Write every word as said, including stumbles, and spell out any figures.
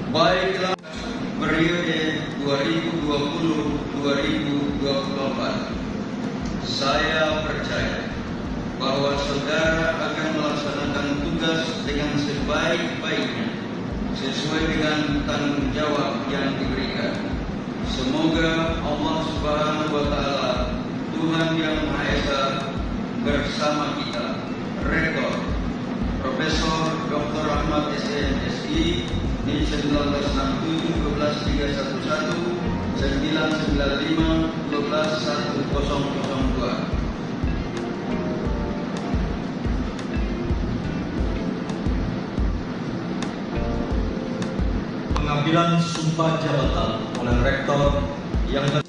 Baiklah, periode dua ribu dua puluh sampai dua ribu dua puluh empat, saya percaya bahwa saudara akan melaksanakan tugas dengan sebaik-baiknya sesuai dengan tanggung jawab yang diberikan. Semoga Allah Subhanahu wa Ta'ala, Tuhan yang Maha Esa, bersama kita, Rektor Profesor Doktor Ahmad S M Si, N I seribu sembilan ratus enam puluh tujuh, dua belas tiga satu satu, sembilan sembilan lima, dua belas satu nol nol dua. Pengambilan sumpah jabatan oleh Rektor yang